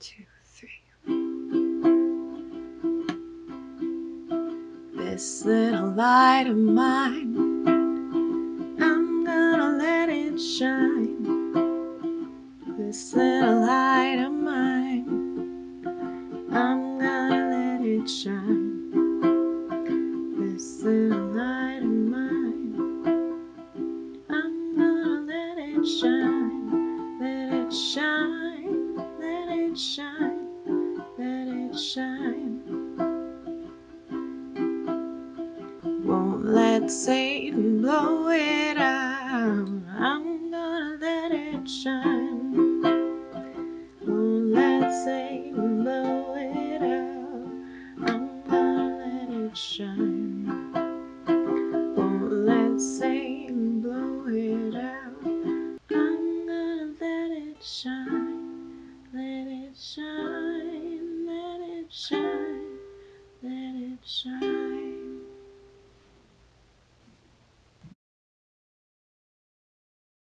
2, 3. This little light of mine, I'm gonna let it shine. This little light of mine, I'm gonna let it shine. This little light of mine, I'm gonna let it shine. Let it shine, let it shine, let it shine. Won't let Satan blow it out. I'm gonna let it shine. Won't let Satan blow it out. I'm gonna let it shine. Won't let Satan blow it out. I'm gonna let it shine. Let it shine. Let it shine. Let it shine.